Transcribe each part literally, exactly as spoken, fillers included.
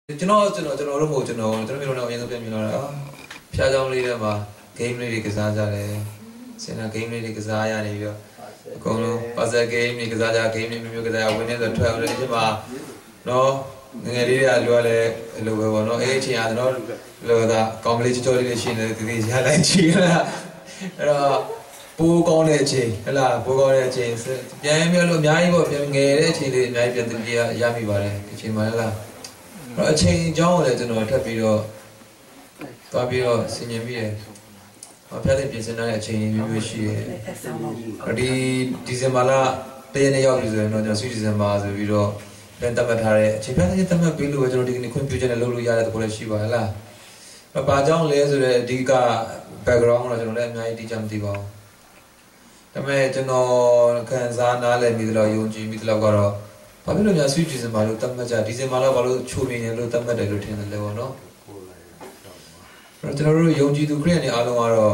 ကျွန်တော်ကျွန်တော်ကျွန်တော်တို့မဟုတ်ကျွန်တော်ကျွန်တော်မျိုးတော့အရင်ဆုံးပြန်ပြလာတာဖျားကြောင်လေးထဲမှာ game လေးတွေကစားကြတယ်စင်နာ game လေးတွေကစားရနေပြီးတော့အကုန်လုံး puzzle game တွေကစားကြ game လေးမျိုးမျိုးကစားရဝင်နေဆိုထွက်အောင်လည်းဒီမှာနော်ငငယ်လေးတွေကလိုရလဲလိုပဲပေါ့နော်အဲ့အချိန်အားတော့လိုတာကောင်လေးချောချောလေးရှိနေတယ်ဒီဒီရလိုက်ချီလာအဲ့တော့ပိုးကောင်းတဲ့အချိန်ဟဲ့လားပိုးကောင်းတဲ့အချိန်ပြန်ပြောလို့အများကြီးပေါ့ပြန်ငယ်တဲ့အချိန်လေးအများကြီးပြန်တပြည့်ရမိပါတယ်ဒီချိန်မှာဟဲ့လားအချိန်အကြောင်းကိုလည်းကျွန်တော်ထပ်ပြီးတော့သွားပြီးတော့ဆင်ញင်ပြီးရဖျားတဲ့ပြင်ဆင်တဲ့အချိန်မျိုးမျိုးရှိတယ်ဒီဒီဇင်ဘာလတရက်နေ့ရောက်ပြီဆိုရင်တော့ကျွန်တော်ဆွီဒီဇင်ဘာဆိုပြီးတော့ပြန်တတ်မှတ်ထားတဲ့အချိန်ဖျားတဲ့တတ်မှတ်ပြီးလို့ပဲကျွန်တော်ဒီကနေ့ခွင့်ပြုချက်နဲ့လုပ်လို့ရတဲ့သဘောလည်းရှိပါဟဲ့လားဘာကြောင့်လဲဆိုတော့အဓိက background တော့ကျွန်တော်လည်းအများကြီးတိကျမသိပါဘူးဒါပေမဲ့ကျွန်တော်ခံစားနားလည်မိသလောက်ယုံကြည်မိသလောက်ကတော့ဘာဖြစ်လို့များဆွီဒီဇင်ဘာလို့တတ်မှတ်ကြဒီဇင်ဘာလောက်ဘာလို့ချိုးနေတယ်လို့တတ်မှတ်တယ်လို့ထင်တယ်လေပေါ့နော်ကျွန်တော်တို့ယုံကြည်သူခရစ်ယာန်တွေအားလုံးကတော့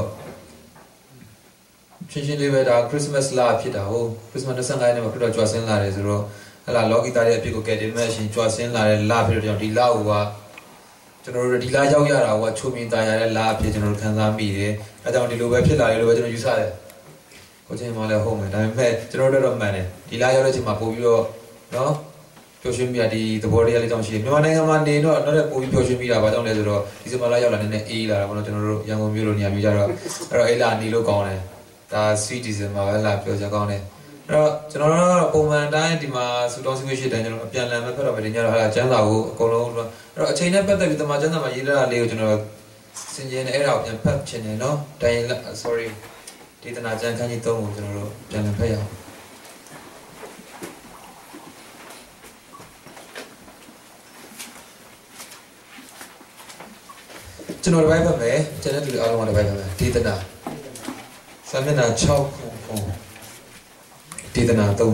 ရှင်းရှင်းလေးပဲဒါ Christmas လဖြစ်တာဟုတ် Christmas နှစ်ဆန်းကိုင်းနဲ့မှာခရစ်တော်ကြွဆင်းလာတယ်ဆိုတော့ဟလာလောကီသားရဲ့အဖြစ်ကိုကယ်တင်မဲ့အရှင်ကြွဆင်းလာတဲ့လဖြစ်တော့ဒီလကိုကကျွန်တော်တို့ဒီလရောက်ရတာကချိုးမြင်သားရတဲ့လအဖြစ်ကျွန်တော်တို့ခံစားမိတယ်အဲကြောင့်ဒီလိုပဲဖြစ်လာတယ်လို့ပဲကျွန်တော်ယူဆတယ်ကိုချင်းမောလည်းဟုတ်မယ်ဒါပေမဲ့ကျွန်တော်တို့တော့မှန်တယ်ဒီလရောက်တဲ့အချိန်မှာပို့ပြီးတော့နော်ပျော်ရွှင်မိတာဒီသဘောတရားလေးကြောင့်ရှိတယ်မြန်မာနိုင်ငံမှာနေတော့တော့ပို့ပြီးပျော်ရွှင်မိတာဘာကြောင့်လဲဆိုတော့ဒီစမလာရောက်လာနေတဲ့အေးလာတာပေါ့နော်ကျွန်တော်တို့ရန်ကုန်မြို့လိုနေရာမျိုးကြတော့အဲ့တော့အေးလာနေလို့ကောင်းတယ်ဒါ sweet December ပဲလာပြောကြကောင်းတယ်အဲ့တော့ကျွန်တော်တို့ပုံမှန်တိုင်းဒီမှာစူတောင်းစီဝေးရှိတိုင်းကျွန်တော်အပြန်လည်မဲ့ဖက်တော့ပဲဒီညတော့ဟာကျန်းစာကိုအကုန်လုံးအဲ့တော့အချိန်နဲ့ပတ်သက်ပြီးတမန်ကျန်းစာမှာရေးထားတာလေးကိုကျွန်တော်စင်ကြင်နေအဲ့ဒါကိုပြန်ဖတ်ချင်တယ်နော်တိုင်း sorry ဒေသနာကျမ်းခန်းကြီးသုံးကိုကျွန်တော်တို့ပြန်လည်ဖတ်ရအောင်ကျွန်တော်တပိုင်းဖတ်မယ်ကျန်တဲ့သူတွေအားလုံးကတပိုင်းဖတ်မယ်ဒေသနာစာမျက်နှာ၆ခုဒေသနာ၃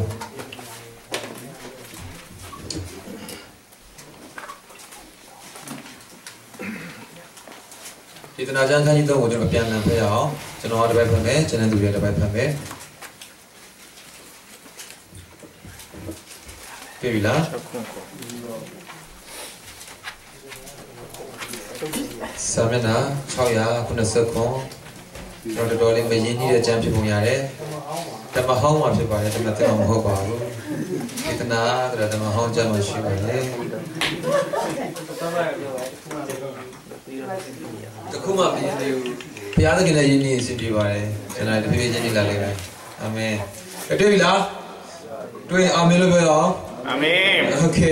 ဒေသနာကျမ်းခန်းကြီး၃ကိုကျွန်တော်ပြန်လည်ဖတ်ရအောင်ကျွန်တော်ကတပိုင်းဖတ်မယ်ကျန်တဲ့သူတွေတပိုင်းဖတ်မယ်ပြေပြီလားစာမျက်နှာ၆ခုနှစ်ခုကျွန်တော်တော်တော်လေးမရင်းနှီးတဲ့ကျမ်းဖြစ်ပုံရတယ်ဓမ္မဟောင်းမှာဖြစ်ပါတယ်ဓမ္မသင်တော်မဟုတ်ပါဘူးဒေသနာကဓမ္မဟောင်းကျမ်းမှာရှိပါတယ်တခုမှမရင်းသေးဘူးဘုရားသခင်နဲ့ယဉ်ကျေးအစဉ်ပြေပါတယ်ကျွန်တော်တဖြည်းဖြည်းချင်းနေလာလိမ့်မယ်အာမင်တွေ့ပြီလားတွေ့အာမင်လို့ပြောအောင်အာမင် Okay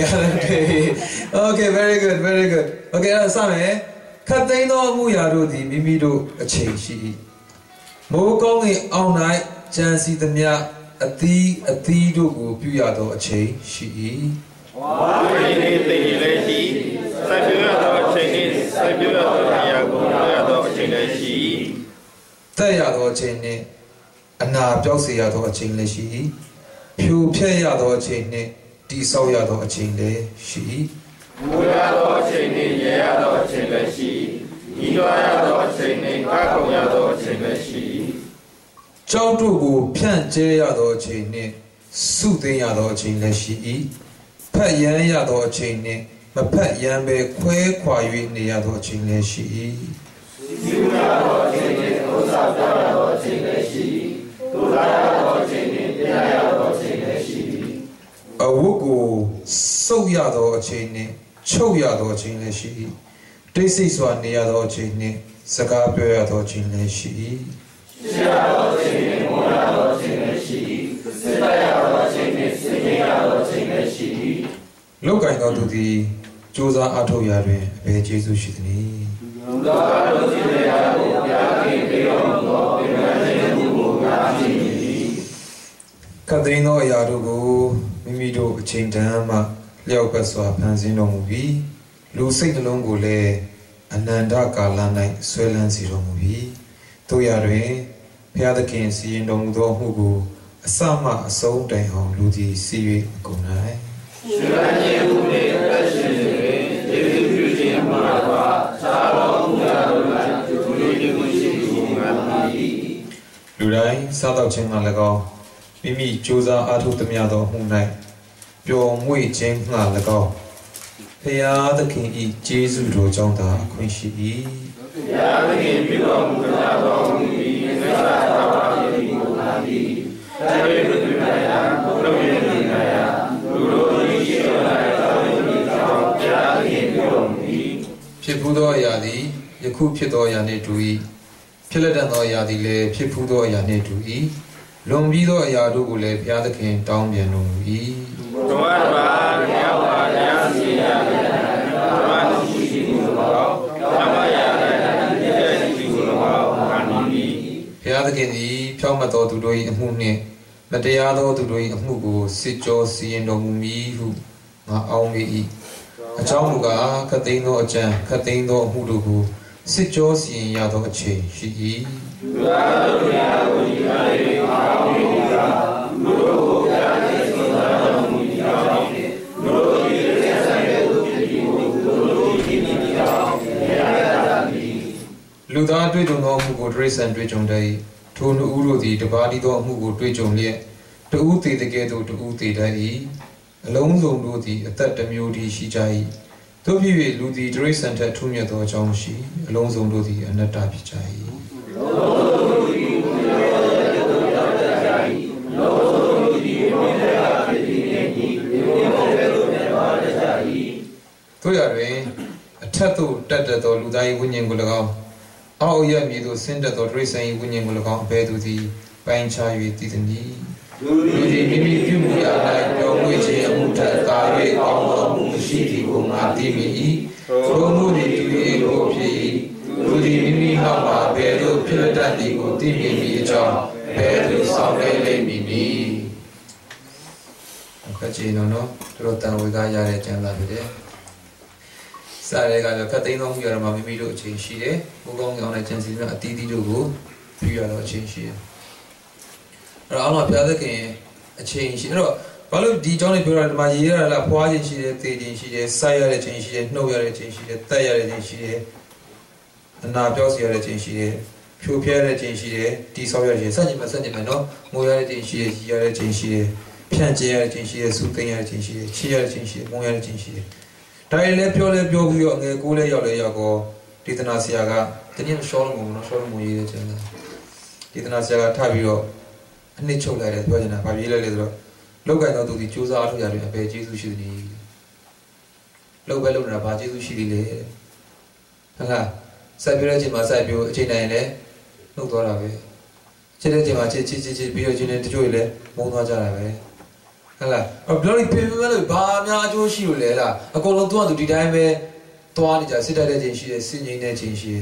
Okay very good very good Okay အဲ့ဒါစမယ်ခတ်သိမ်းသောအမှုရာတို့သည်မိမိတို့အချိန်ရှိ၏မိုးကောင်းကင်အောင်၌ကြံစီသမျှအသီးအသီးတို့ကိုပြုရသောအချိန်ရှိ၏ဝါဝိနေသိလည်းရှိစိုက်ပျိုးရသောအချိန်နှင့်စိုက်ပျိုးရသောအရာကိုပြုရသောအချိန်လည်းရှိ၏သက်ရသောအချိန်နှင့်အနာပြောက်စေရသောအချိန်လည်းရှိ၏ဖြူဖြဲ့ရသောအချိန်နှင့်တိဆောက်ရသောအချိန်လည်းရှိ၏မူရသောအချိန်နှင့်ရရသောအချိန်လည်းရှိ၏ဤတော်ရသောအချိန်နှင့်ကာကုံရသောအချိန်လည်းရှိ၏ကြောက်တို့ကိုဖြန့်ကျဲရသောအချိန်နှင့်စုသိမ်းရသောအချိန်လည်းရှိ၏ဖက်ရမ်းရသောအချိန်နှင့်မဖက်ရမ်းပဲခွဲခွာ၍နေရသောအချိန်လည်းရှိ၏စီမရသောအချိန်နှင့်ဥစ္စာပြရသောအချိန်လည်းရှိ၏သူလာရသောအချိန်နှင့်တရားရသောအချိန်လည်းရှိ၏အဝတ်ကိုစုပ်ရသောအချိန်နှင့်ချုပ်ရသောအချိန်လည်းရှိ၏တိတ်ဆိတ်စွာနေရသောအချိန်နှင့်စကားပြောရသောအချိန်လည်းရှိ၏ရှိရသောအချိန်နှင့်မောရသောအချိန်လည်းရှိ၏စိတ်ရသောအချိန်နှင့်စိတ်ရသောအချိန်လည်းရှိ၏လောကီသောသူသည်ကြိုးစားအားထုတ်ရာတွင်အဘယ်ကျေးဇူးရှိသနည်းလောကတော်ရှိရာကိုဘုရားခင်ပေးတော်မူသောပင်ပန်းခြင်းမှုကိုငါရှိ၏ခတ်သိမ်းသောအရာတို့ကိုမိမိတို့အချိန်တန်မှလျောက်ပတ်စွာဖန်ဆင်းတော်မူပြီးလူစိတ်နှလုံးကိုလည်းအနန္တကာလ၌ဆွဲလန်းစေတော်မူပြီးတို့ရတွင်ဘုရားသခင်စီရင်တော်မူသောမှုကိုအစမှအဆုံးတိုင်အောင်လူသည်စီ၍အကုန်၌ရှင်ရခြင်းမှုနှင့်အရှင်တွင်ယေရှုပြုခြင်းမှာသာသာတော်မူရာတို့၌သူတို့ဒီကိုရှိကိုငါပါ၏လူတိုင်းစားတော့ခြင်းမှ၎င်းမိမိကြိုးစားအားထုတ်သမျှသောမှု၌ပျော်မွေ့ခြင်းမှ၎င်း Pia the king eat Jesus to Jonda, Queen she eat. Pia the king become without me, and I Pipudo Yadi, Yaku Pido Yane to eat. Piladano Yadi le, Pipudo Yane to eat. Lombido Yadu le, Pia the king down Yanu eat. Piadagini, Piamato to do it Mune, Mateado to do it Mugu, Sitcho, Siendo Mumi, who are me. A Chamuga, Catino, a Chan, Catino, Hudugu, Sitcho, Sin Yato, a chain, she eat. Luda do no Mugo dress and rich on day, to no Uru the body do Mugo rich on yet, to Uti the ghetto to Uti day, alone zone Ludi, a third muti she jai. To be Ludi dress and Tatumia do John she, alone zone Ludi and a tapi jai. Toyare, a tattoo tatted or Ludai winning will Oh, yeah, me to send that or racing winning will compare to the pine chai with Disney. Maybe you like your witch and Muta, Tare, or Mushiki, whom I dimi, so moody to the Ego P. To the Mimi Hama, Bedo, Pilatani, or Dimi, John, Bedo, some Mimi. Cacino, no? Rotan with Gaya and Lavide. Sarega, cutting on your mammy to change she, going on a chance in a titty to go, you are not change here. Around a other game, a change. You know, follow the Johnny Pura, my year, la poison she did, taking she did, sire change she did, no other change she did, tire change she did, and now just your change she did, pure pierre change she did, tea sawyer, such a sentiment, no, more change she did, year change she did, pianche change she did, soothing change she did, cheer change she did, more change she did. Tile pure bio, and the Gule Yago, Titanasiaga, the name Solomon, Solomon, Titanasiaga Tabio, and nature like a virgin, a Pavila. Look at the Jews out of Yari, a Jesus should need. Look at Luna, a Jesus should need. Hala, Sabiraj Masabio, China, no Torave. Chedema, Chichi, Biogene, Joyle, Mona Jarave. Hala, a bloody people, Bamia, Joshua, a colon to the dime, Tuanija, Citadel, she is singing a chinchi.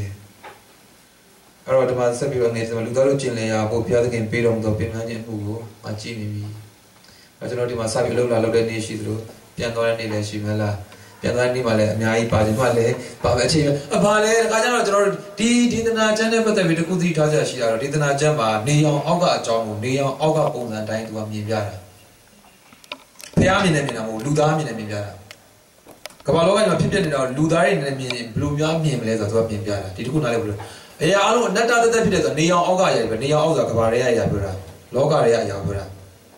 I wrote about Sabio and Lugaro Chile, both the other can pay on the Pinanian Hugo, a chimney. I don't know if I look at the nation, Piano and Shimela, Piano and Male, Mai Padimale, Pavachi, a Pale, I don't know, did not never the Vidukudi Taja, did not Jama, Neon Oga John, Neon Oga Bones and dying to a Mibiara. Piamin and Ludamin and Mibiara. Kabalo and a pigeon or Ludarin and Blue Yami letters to a Mibiara. Did you not? Yeah, I don't know that the Neon Oga, but Neon Oga Cabaria Yabura, Logaria Yabura.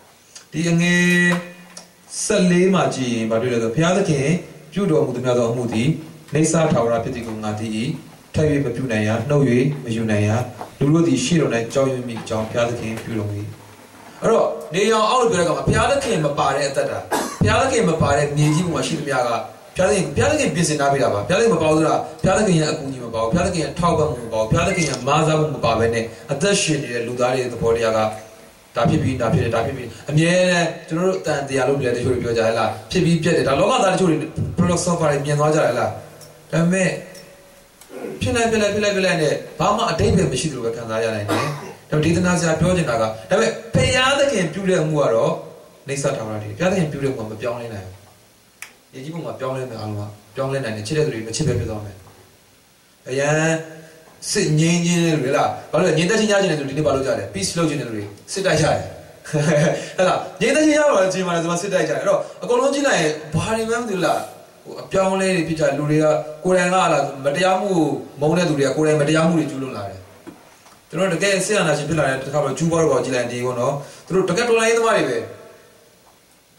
The Salima G, but the Piazza, Judo Mutamado Mudi, Nesa Tower Pitico Nati, Tavi Punaya, no way, Majunaya, Ludi Shirona, join me, John Piazza came Pulomi. Oh, they are all Bergama, Piazza came apart at that. Piazza came apart at Niji Mashimiaga, Piazza came busy Nabila, Piazza Mabaldra, Piazza came about, Piazza came Tauba Mubal, Piazza came Maza Mubabene, a Dushin, Ludari, the Podiaga. Tapi tapi tapi, amye curu tan dia lu bela dia curi biar jalan. Tapi biar dia loga dah curi produk safari biar wajah jalan. Tapi, bila bila bila bila ni, bapa ada yang mesti dulu kan dah jalan ni. Tapi di tanah saya biar jalan aga. Tapi payah dah kan biar muaro, nisa tahu nanti. Payah dah kan biar muaro biar ni lah. Jadi pun biar ni alwa, biar ni ni cerita dulu, macam biar biar ni. Ayah. Sit nyin lah. Kalau nyin dah cinya jenis tu, ini baru jadi. Peace flow jenis tu, sit aja. Hala, nyin dah cinya baru cium mana tu masih sit aja. Ro, kalau nyin ni, bahari memang tu lah. Piang ni pijar luria, kurang lah. Matiamu, mau ni tu dia, kurang matiamu ni julung lah. Terus dekat saya nak cipil lah. Kalau jumpa baru jalan di kono, terus dekat tu lain tu mari be.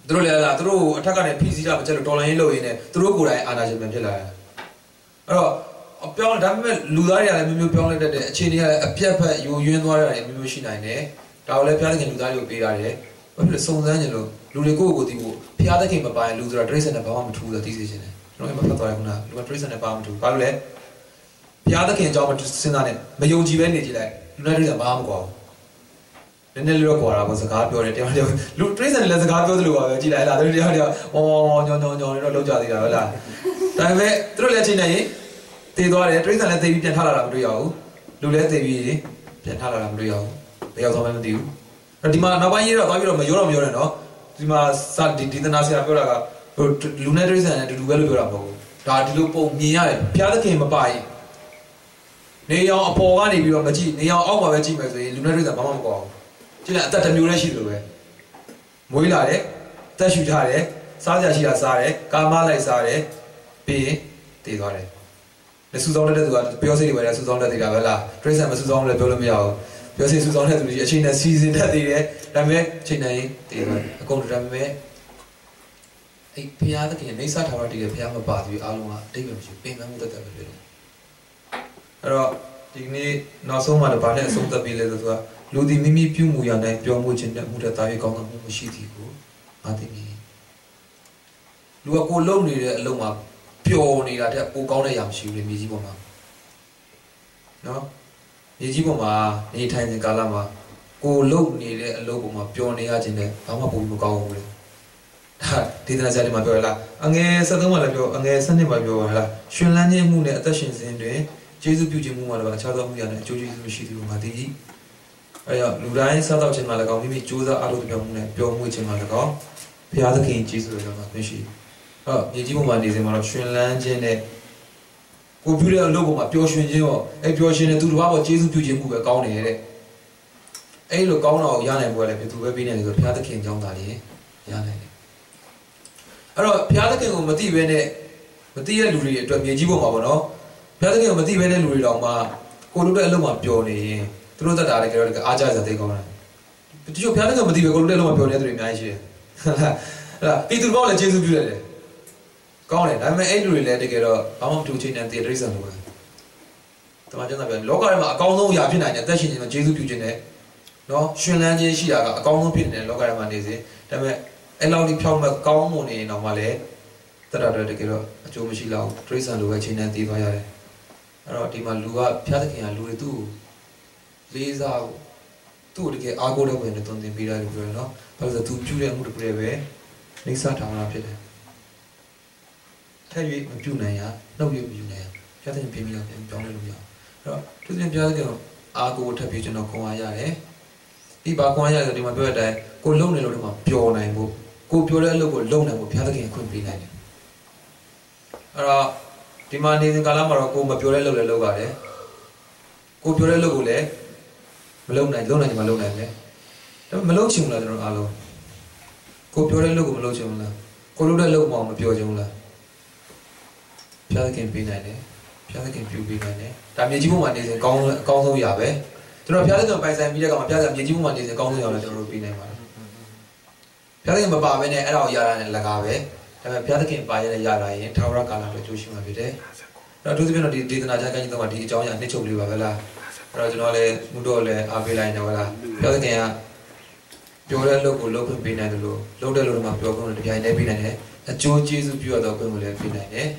တို့လည်းလားတို့အထက်ကနေ P C တာမချက်လို့တော်လိုင်းလို့ရင်းနဲ့တို့ကိုယ်တိုင်အာဏာရှင်ပြန်ဖြစ်လာတယ်အဲ့တော့ပြောင်းဒါပေမဲ့လူသားတွေကလည်းမျိုးမျိုးပြောင်းလဲတတ်တယ်အခြေအနေကလည်းအပြတ်ဖက်ယိုယွင်းသွားတာတွေမျိုးမျိုးရှိနိုင်တယ်ဒါကိုလည်းဖျားသခင်လူသားတွေကိုပေးရတယ်ဘာဖြစ်လဲစုံစမ်းကြလို့လူတွေကိုယ့်ကိုယ်ကိုယ်တည်ဖို့ဖျားသခင်မပိုင်လူဆိုတာဒရိစံနဲ့ဘာမှမထူးဆိုသိစေချင်တယ်ကျွန်တော်ကမဖတ်သွားရခုနလူကဒရိစံနဲ့ဘာမှမထူးဘာလို့လဲဖျားသခင်အကြောင်းမစဉ်းစားနဲ့မယုံကြည်ပဲနေကြလိုက်လူနဲ့ဒရိစံဘာမှမကွာဘူးနည်းနည်းလေးတော့ကွာတာပေါ့စကားပြောတယ်တရားတရားလူဒရိစံလည်းစကားပြောသလိုပါပဲကြည်လိုက်လားတို့တရားတရားဝေါဝေါညောညောညောနေတော့လောက်ကြသေးတာဟုတ်လားဒါပေမဲ့တို့လည်းချိန်နေရင်တည်သွားတယ်ဒရိစံလည်းတည်ပြီးပြန်ထလာတာမတွေ့ရဘူးလူလည်းတည်ပြီးပြန်ထလာတာမတွေ့ရဘူးဘယ်ရောက်သွားမှမသိဘူးဒီမှာနောက်ပိုင်းရေးတော့သွားပြီးတော့မရောတော့မရောနဲ့နော်ဒီမှာစာဒီဒီသနာဆရာပြောတာကဟိုလူနဲ့ဒရိစံနဲ့အတူတူပဲလို့ပြောတာမဟုတ်ဘူးဒါဒီလိုပုံမြင်ရတယ်ဘုရားသခင်မပါရင်နေရောင်အပေါ်ကနေပြီးတော့မကြည့်နေရောင်အောက်မှာပဲကြည့်မယ်ဆိုရင်လူနဲ့ဒရိစံဘာမှမကွာဘူးကြည့်လိုက်အသက်တစ်မျိုးတည်းရှိလို့ပဲမွေးလာတယ်တက်ရှူထားတယ်စားကြရှိတာစားတယ်ကာမလိုက်စားတယ်ပြီးရင်တည်သွားတယ်လက်စုဆောင်တဲ့သူကပြောစိတ်တွေပဲလက်စုဆောင်တဲ့သေးတာပဲလားဒရိစံမစုဆောင်လည်းပြောလို့မရဘူးပြောစိတ်စုဆောင်တဲ့သူကြီးအချိန်နဲ့စီစဉ်တတ်သေးတယ်ဒါပေမဲ့ချိန်နဲ့တည်သွားအကုန်ဒါပေမဲ့အဲ့ဖျားသခင်နေစားထားတော့တည်တယ်ဖျားမပါသေးဘူးအားလုံးကအတိတ်ပဲမရှိပင်ပန်းမှုတက်တက်ပဲဖြစ်တယ်အဲ့တော့ဒီနေ့နောက်ဆုံးမှတော့ဗာနဲ့အဆုံးသတ်ပြီးလဲဆိုတော့လူဒီမိမိပြုမှုရနိုင်ပြောမှုခြင်းနဲ့မှုတဲ့တာရေးကောင်းတာမှုမရှိသည်ကိုငါသိပြီလူကကိုလုံနေတဲ့အလုံးမှာပျော်နေတာတဲ့ပိုကောင်းတဲ့ຢာမရှိဘူးလေမြေကြီးပေါ်မှာနော်မြေကြီးပေါ်မှာနေထိုင်တဲ့ကာလမှာကိုလုံနေတဲ့အလုံးပေါ်မှာပျော်နေရခြင်းနဲ့ဘာမှပုံမကောင်းဘူးလေဟာဒီတနာကြတယ်မှာပြောရလားအငယ်ဆက်သုံးမှာလည်းပြောအငယ်ဆက်နှစ်မှာပြောရလားရှင်လန်းခြင်းမှုနဲ့အသက်ရှင်ခြင်းတွင်ကျေးဇူးပြုခြင်းမှုမှာလည်းအခြားသောမှုရနဲ့အကျိုးကျေးဇူးမရှိဘူးငါသိပြီအဲ့တော့လူတိုင်းစားတော့ခြင်းမှာလည်းကောင်းမိမိကြိုးစားအားထုတ်ပြောမှုနဲ့ပြောမှုခြင်းမှာလည်းကောင်းဘုရားသခင်ကျေးဇူးတော်မှာမရှိဟုတ်မြေကြီးပေါ်မှာနေစဉ်မှာတော့ရှင်လန်းခြင်းနဲ့ကိုပြုတဲ့အလုပ်ပေါ်မှာပျော်ရွှင်ခြင်းရောအဲ့ပျော်ရွှင်တဲ့သူတစ်ပါးပေါ်ကျေးဇူးပြုခြင်းမှုပဲကောင်းနေရတဲ့အဲ့လိုကောင်းတာကိုရနိုင်ဖို့လည်းပြည်သူပဲပြီးနေတယ်ဆိုဘုရားသခင်ကြောင့်သာလေရနိုင်တယ်အဲ့တော့ဘုရားသခင်ကိုမသိဘဲနဲ့မသိတဲ့လူတွေအတွက်မြေကြီးပေါ်မှာပေါ့နော်ဘုရားသခင်ကိုမသိဘဲတဲ့လူတွေတောင်မှကိုလုပ်တဲ့အလုပ်မှာပျော်နေရင်သူတို့တတ်တာလည်းကြတော့အားကြစရာသိကောင်းတယ်တချို့ဘုရားသခင်မသိဘဲကိုလုပ်တဲ့အလုပ်မှာပျော်နေတဲ့သူတွေအများကြီးရှိတယ်ဟုတ်လားအဲ့ဒါပြည်သူဘောလည်းကျေးဇူးပြုရတယ်ကောင်းတယ်ဒါပေမဲ့အဲ့လူတွေလည်းတကယ်တော့ဘာမှမတူချင်းတဲ့တေတရိစ္ဆာန်လိုပဲတမန်ကျမ်းစာပြောလောကထဲမှာအကောင်းဆုံးအရာဖြစ်နိုင်တဲ့အသက်ရှင်ခြင်းမှာကျေးဇူးပြုခြင်းနဲ့နော်ရှင်လန်းခြင်းရှိတာကအကောင်းဆုံးဖြစ်နေတဲ့လောကထဲမှာနေစေဒါပေမဲ့အဲ့လောက်ဒီဖြောင်းမဲ့ကောင်းမွန်နေရင်တော့မှလည်းတတ်တာတော့တကယ်တော့အကျိုးမရှိလောက်တိရိစ္ဆာန်လိုပဲချိန်နဲ့တည်သွားရတယ်အဲ့တော့ဒီမှာလူကဘုရားသခင်ကလူတွေသူ့ကိုလေးစားဖို့သူ့ကိုတကယ်အားကိုးတဲ့ဝင်နဲ့တုံ့တင်ပေးတာလို့ပြောရနော်ဘာလို့လဲဆိုသူပြုတဲ့အမှုတစ်ခုတည်းပဲနှိစ္စထားတာဖြစ်တယ်ထက်၍မပြုနိုင်ရနှုတ်၍မပြုနိုင်ရဘုရားသခင်ပြင်ပြီးတော့ပြန်ပြောင်းလဲလို့ရအဲ့တော့သူသခင်ဘုရားသခင်အားကိုးထပ်ပြီးကျွန်တော်ခွန်အားရတယ်ဒီဘာခွန်အားရဆိုဒီမှာပြောတဲ့အတိုင်းကိုလုံနေလို့ဒီမှာပျော်နိုင်ဖို့ကိုပြောတဲ့အလုပ်ကိုလုံနိုင်ဖို့ဘုရားသခင်အခွင့်ပေးနိုင်တယ်အဲ့တော့ဒီမှာနေစဉ်ကာလမှာတော့ကိုမပြောတဲ့အလုပ်လည်းလုပ်ရတယ်ကိုပြောတဲ့အလုပ်ကိုလည်းမလုပ်နိုင်လုံနိုင်ချင်မှလုံနိုင်တယ်ဒါပေမဲ့မလုပ်ချင်ဘူးလားကျွန်တော်အားလုံးကိုပြောတဲ့အလုပ်ကိုမလုပ်ချင်ဘူးလားကိုလုပ်တဲ့အလုပ်မှမပြောချင်ဘူးလားဘုရားသခင်ပေးနိုင်တယ်ဘုရားသခင်ပြုပေးနိုင်တယ်ဒါမြေကြီးဘုံမှာနေစဉ်ကောင်းအကောင်းဆုံးရပဲကျွန်တော်ဘုရားသခင်ပိုင်ဆိုင်ပြီးတဲ့ကောင်မှာဘုရားသခင်မြေကြီးဘုံမှာနေစဉ်ကောင်းဆုံးရလည်းကျွန်တော်တို့ပေးနိုင်ပါတယ်ဘုရားသခင်မပါဘဲနဲ့အဲ့ဒါကိုရတာနဲ့လကားပဲဒါပေမဲ့ဘုရားသခင်ပါရတဲ့ရတာရင်ထာဝရကာလအတွက်ကြိုးရှိမှဖြစ်တယ်အဲ့တော့သူသဖြင့်တော့ဒီဒေသနာချမ်းကိုင်းတော့ဒီအကြောင်းအရာနှစ်ချုပ်လေးပါပဲလားအဲ့တော့ကျွန်တော်လည်းမှုတော့လည်းအားပေးလိုက်နေပါလားဘုရားသခင်ကပြောတဲ့လုပ်ကိုလုပ်ခွင့်ပေးနိုင်တယ်လို့လုပ်တဲ့လုပ်တွေမှာပြောခွင့်တပြိုင်တည်းပေးနိုင်တယ်အကျိုးကျေးဇူးပြုရတော့ခွင့်ကိုလည်းပေးနိုင်တယ်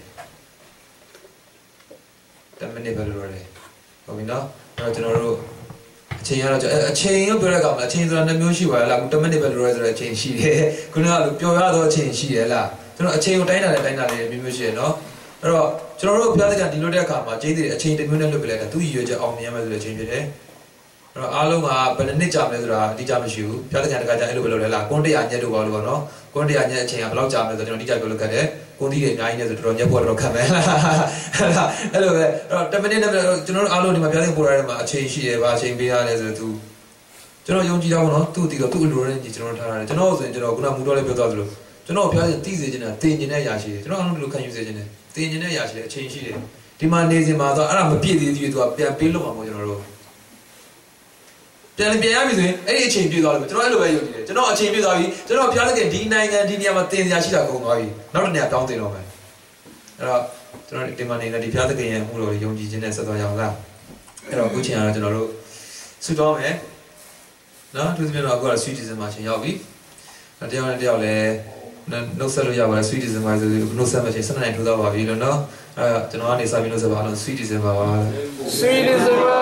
တမန်နေပဲလို့ရတယ်ဟုတ်ပြီနော်အဲ့တော့ကျွန်တော်တို့အချိန်ရတော့အချိန်ရောပြောတဲ့ကောင်လားအချိန်ဆိုတာနှစ်မျိုးရှိပါလားအခုတမန်နေပဲလို့ရဆိုတဲ့အချိန်ရှိတယ်ခုနကပျော်ရတော့အချိန်ရှိတယ်လားကျွန်တော်အချိန်ကိုတိုင်းတာနဲ့တိုင်းတာလေးမျိုးမျိုးရှိတယ်နော်အဲ့တော့ကျွန်တော်တို့ဘုရားသခင်ဒီလိုတဲ့အခါမှာကျေးဇူးတွေအချိန်တစ်မျိုးနဲ့လွတ်ပြလိုက်တာသူ့ရည်ရွယ်ချက်အောင်မြင်ရမယ်ဆိုတဲ့အချိန်ဖြစ်တယ်အဲ့တော့အားလုံးကဘယ်နှစ်ကြာမလဲဆိုတာအတိအကျမရှိဘူးဘုရားသခင်တခါကျအဲ့လိုပဲလုပ်လဲလားကွန်တရားညက်တို့ပါလို့ပေါ့နော်ကွန်တရားညက်အချိန်ကဘယ်လောက်ကြာမလဲဆိုတော့ကျွန်တော်အတိအကျပြောလို့ခက်တယ်ကွန်တီးတွေအများကြီးနဲ့ဆိုတော့တော်တော်ညက်ဖို့တော့ခက်မယ်အဲ့လိုပဲအဲ့တော့တမန်နဲ့ကျွန်တော်တို့အားလုံးဒီမှာဘုရားသခင်ပို့ရတဲ့မှာအချိန်ရှိတယ်ဗာအချိန်ပေးရတယ်ဆိုတော့သူကျွန်တော်ယုံကြည်တော့နော်သူ့တီတော့သူ့အလိုနဲ့ညီကျွန်တော်ထားရတယ်ကျွန်တော်ဆိုရင်ကျွန်တော်ခုနမူတော်လေးပြောသွားသလိုကျွန်တော်ဘုရားရှင်သိစေခြင်းနဲ့တင်ခြင်းနဲ့အရာရှိတယ်ကျွန်တော်အားလုံးဒီလိုခံယူစေခြင်းနဲ့တင်ခြင်းနဲ့အရာရှိတယ်အချိန်ရှိတယ်ဒီမှာနေစဉ်မှာတော့အဲ့ဒါမပြည့်သေးသေးသူကပြန်ပေးလို့မှာမဟုတ်ကျွန်တော်တို့ပြန်ပြန်ရပြီဆိုရင်အဲ့ဒီအချိန်ပြည့်သွားလို့ကျွန်တော်အဲ့လိုပဲယုံကြည်တယ်ကျွန်တော်အချိန်ပြည့်သွားပြီကျွန်တော်ဘုရားသခင်ဒီနိုင်ငံဒီနေရာမှာတင်စရာရှိတာကုန်သွားပြီနောက်တစ်နေရာတောင်းတင်တော့မယ်အဲ့တော့ကျွန်တော်ဒီမှာနေတဲ့ဒီဘုရားသခင်ရဲ့မှုတော်ယုံကြည်ခြင်းနဲ့ဆက်သွားရအောင်လားအဲ့တော့အခုချိန်ကတော့ကျွန်တော်တို့ဆုတောင်းမယ်နော်သူတို့ကတော့အခုက sweet season မှာချိန်ရောက်ပြီတယောက်နဲ့တယောက်လည်းနှုတ်ဆက်လို့ရပါတယ် sweet season မှာဆိုနှုတ်ဆက်မှချိန်စနေထိုးတော့ပါပြီလို့နော်အဲ့ကျွန်တော်ကနေစပြီးနှုတ်ဆက်ပါအောင် sweet season ပါပါ sweet season ပါ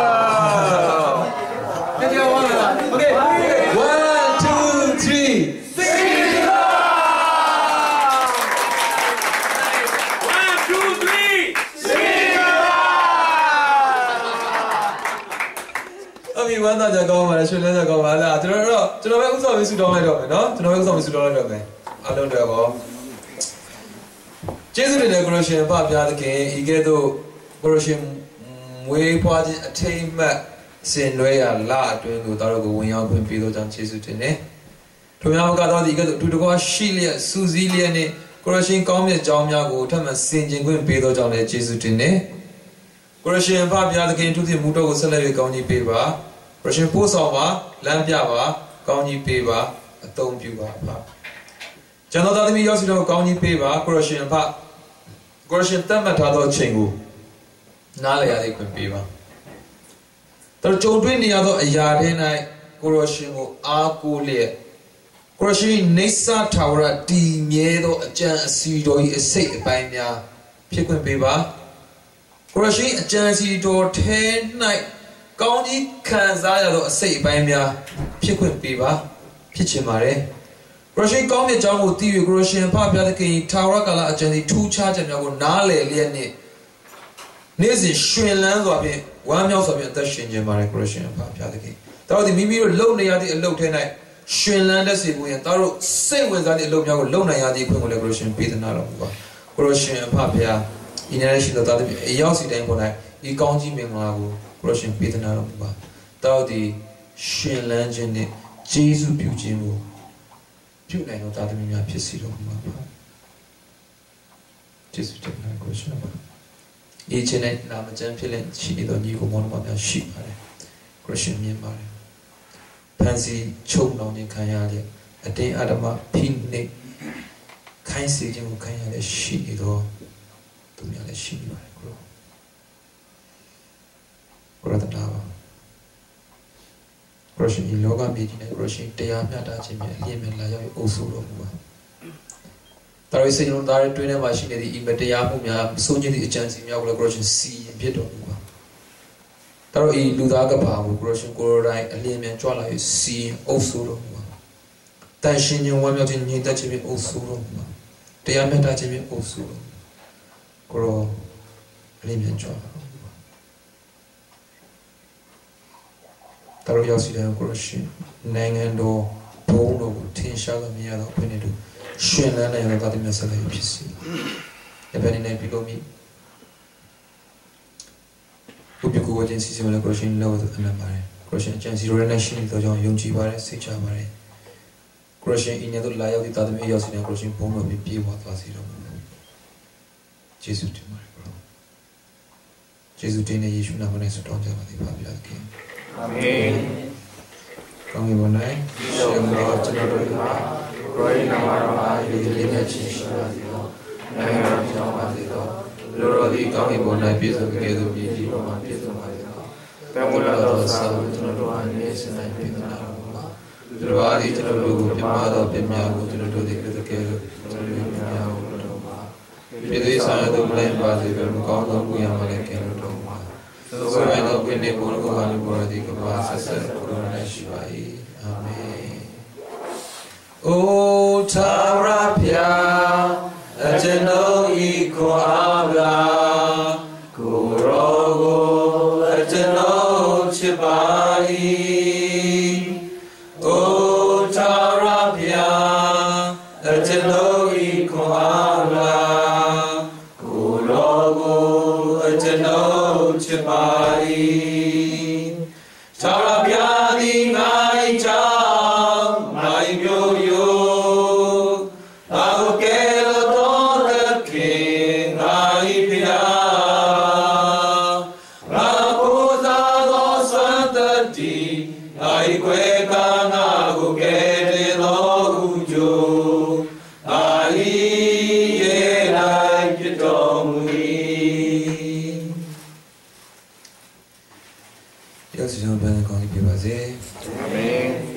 တယောက်ဝါလာ okay one two three sweet season one two three sweet season အမေဝမ်းသာကြကောင်းပါလားရွှေလန်းကြကောင်းပါလားကျွန်တော်တို့ကျွန်တော်ပဲဥစ္စာပဲဆူတောင်းလိုက်တော့မယ်နော်ကျွန်တော်ပဲဥစ္စာပဲဆူတောင်းလိုက်တော့မယ်အားလုံးတွေကောကျေးဇူးတင်တဲ့ကိုရရှင်ဖဖျားသခင်ဤကဲ့သို့ကိုရရှင်မွေးဖွားခြင်းအထိမ်းအမှတ်ဆင်နွှဲရလအတွင်းကိုတော်တော်ကိုဝင်ရောက်ခွင့်ပေးသောကြောင့်ကျေးဇူးတင်တယ်ထို့များမကတော့ဒီကဲ့သို့အတူတကွာရှိလျက်စူးစီးလျက်နဲ့ကိုရရှင်ကောင်းမြတ်ကြောင်းများကိုထပ်မံဆင်ခြင်ခွင့်ပေးသောကြောင့်လည်းကျေးဇူးတင်တယ်ကိုရရှင်ဖဖျားသခင်သူသည်မူတော်ကိုဆက်လက်၍ကောင်းကြီးပေးပါကိုရရှင်ပို့ဆောင်ပါလမ်းပြပါကောင်းကြီးပေးပါအသုံးပြုပါပါကျွန်တော်သားသမီးရောက်စီတော့ကောင်းကြီးပေးပါကိုရရှင်ဖကိုရရှင်တတ်မှတ်ထားသောအချိန်ကိုနားလည်ရသေးခွင့်ပေးပါတော်ကြုံတွေ့နေရသောအရာတွေ၌ကိုရရှင်ကိုအားကိုးလျက်ကိုရရှင်နေစာထာဝရတည်မြဲသောအကြံအစီတော်၏အစိတ်အပိုင်းများဖြစ်ခွင့်ပေးပါကိုရရှင်အကြံအစီတော်ထဲ၌ကောင်းကြီးခံစားရသောအစိတ်အပိုင်းများဖြစ်ခွင့်ပေးပါဖြစ်ချင်ပါတယ်ကိုရရှင်ကောင်းမြတ်ကြောင်းကိုသိ၍ကိုရရှင်ဖဖျားသခင်ထာဝရကာလအကြံစီထူးခြားချက်များကိုနားလည်လျက်နှင့်နေ့စဉ်ရှင်လန်းစွာဖြင့်ဝမ်းမြောက်စွာဖြင့်အသက်ရှင်ခြင်းပါတယ်ကိုရရှင်ဖဖျားသခင်တော်တို့မိမိတို့လုံနေရသည့်အလုပ်ထဲ၌ရှင်လန်းတဲ့စေဖို့ရန်တော်တို့စိတ်ဝင်စားသည့်အလုပ်များကိုလုံနိုင်ရသည့်အခွင့်ကိုလည်းကိုရရှင်ပေးသနာတော်မူပါကိုရရှင်ဖဖျားဤနေ့ရှိသောသားသမီးအရောက်စီတိုင်းပေါ်၌ဤကောင်းကြီးမင်္ဂလာကိုကိုရရှင်ပေးသနာတော်မူပါတော်တို့ဒီရှင်လန်းခြင်းနှင့်ကျေးဇူးပြုခြင်းကိုပြုနိုင်သောသားသမီးများဖြစ်စီတော်မူပါကျေးဇူးတင်ပါတယ်ကိုရှင်ပါဒီချိန်နဲ့နာမကျမ်းဖြစ်လက်ရှိနေသောညီကိုမောင်နှမများရှိပါတယ်ကိုရှင်မြင်ပါတယ်ဖန်စီချုပ်နှောင်ခြင်းခံရတဲ့အတင်းအဓမ္မဖိနှိပ်ခိုင်းစေခြင်းကိုခံရတဲ့ရှိနေသောသူများလည်းရှိနေပါတယ်ကိုကိုရတနာပါကိုရှင်ဒီလောကမြေကြီးနဲ့ကိုရှင်တရားမျှတခြင်းများအလင်းမြလာရောက်အုပ်စိုးတော်မူပါတော်ရည်စိတ်လုံးသားတွင်းထဲမှာရှိနေသည့်ဤမတရားမှုများအဆိုးခြင်းသည့်အကြံစီများကိုလည်းကိုရှင်စီရင်ဖြစ်တော်မူပါတော်ဤလူသားကဘာကိုကိုရှင်ကိုယ်တိုင်အလင်းမြကြွလာ၍စီရင်အုပ်စိုးတော်မူပါတန်ရှင်ခြင်းဝမ်းမြောက်ခြင်းညီသက်ခြင်းဖြင့်အုပ်စိုးတော်မူပါတရားမျှတခြင်းဖြင့်အုပ်စိုးတော်ကိုရောအလင်းမြကြွလာတော်ရောက်စီတဲ့ကိုရရှင်နိုင်ငံတော်ဘုံတော်ကိုထင်ရှားလို့မြင်ရတော့ဘယ်နဲ့တို့ရှင်လန်းနိုင်ရတဲ့မြတ်ဆက်လက်ဖြစ်စီ။ဘယ်နဲ့ပြီးလို့မိဘုရားကိုယ်ချင်းစီစဉ်လို့ကိုရရှင်လောက်တဲ့အနံပါတယ်။ကိုရရှင်အကျဉ်းစီရိုနဲ့ရှင်တော်ကြောင့်ယုံကြည်ပါတယ်စိတ်ချပါတယ်။ကိုရရှင်အင်းရတို့လာရောက်တဲ့တာသမီးရောက်စီတဲ့ကိုရရှင်ဘုံတော်ပြီးပြေဝသွားစီတော့။ယေရှုတင်ပါတယ်ကို။ယေရှုတင်တဲ့ယေရှုနာမနဲ့ဆုတောင်းကြပါသည်ပါဗျာခင်။ Amen. Kami bonai, semua cenderung lemah, roy nama ramah, yudinya cinta itu, nama cinta itu, lorodi kami bonai bisa begitu biji rumah bisa itu, temula dosa cenderung ini senai kita nama, loradi cenderung pemada pemyagu cenderung dikit kelu, cenderung pemyagu nama, jadi saya tu mulai bagi bermuka untuk yang mereka nama. So I know when they go to one word, they go past the Corona Shivai. Amen. O Tarapia, a general equabla, Kurogo, a general Chibai. O Tarapia, a general equabla, Kurogo, a general Chibai. Tarapia di ngai cham, mai myo yo. Ako kelo tonda ke ngai pia. Raposa do santa di 역시 저는 변한 관계 비바지. 아멘.